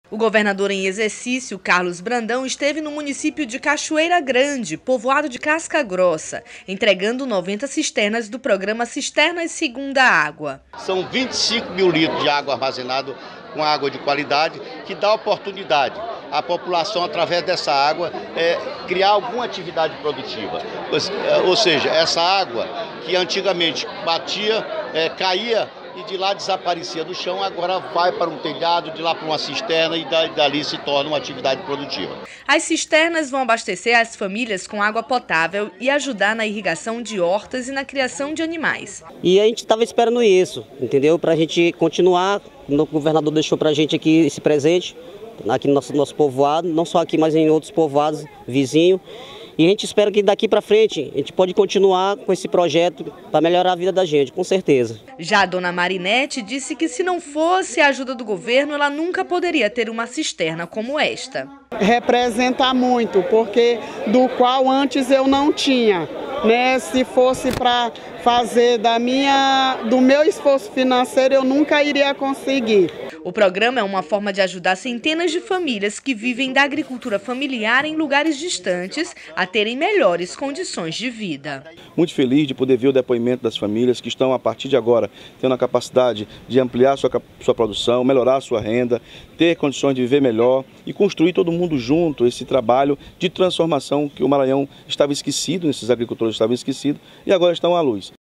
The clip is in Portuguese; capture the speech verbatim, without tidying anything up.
O governador em exercício, Carlos Brandão, esteve no município de Cachoeira Grande, povoado de Casca Grossa, entregando noventa cisternas do programa Cisternas Segunda Água. São vinte e cinco mil litros de água armazenada com água de qualidade, que dá oportunidade à população, através dessa água, é, criar alguma atividade produtiva. Ou seja, essa água que antigamente batia, é, caía, e de lá desaparecia do chão, agora vai para um telhado, de lá para uma cisterna e dali se torna uma atividade produtiva. As cisternas vão abastecer as famílias com água potável e ajudar na irrigação de hortas e na criação de animais. E a gente estava esperando isso, entendeu? Para a gente continuar, o governador deixou para a gente aqui esse presente, aqui no nosso, nosso povoado, não só aqui, mas em outros povoados vizinhos. E a gente espera que daqui para frente a gente pode continuar com esse projeto para melhorar a vida da gente, com certeza. Já a dona Marinete disse que se não fosse a ajuda do governo, ela nunca poderia ter uma cisterna como esta. Representa muito, porque do qual antes eu não tinha, né? Se fosse para fazer da minha, do meu esforço financeiro, eu nunca iria conseguir. O programa é uma forma de ajudar centenas de famílias que vivem da agricultura familiar em lugares distantes a terem melhores condições de vida. Muito feliz de poder ver o depoimento das famílias que estão, a partir de agora, tendo a capacidade de ampliar sua, sua produção, melhorar sua renda, ter condições de viver melhor e construir todo mundo junto esse trabalho de transformação que o Maranhão estava esquecido, esses agricultores estavam esquecidos e agora estão à luz.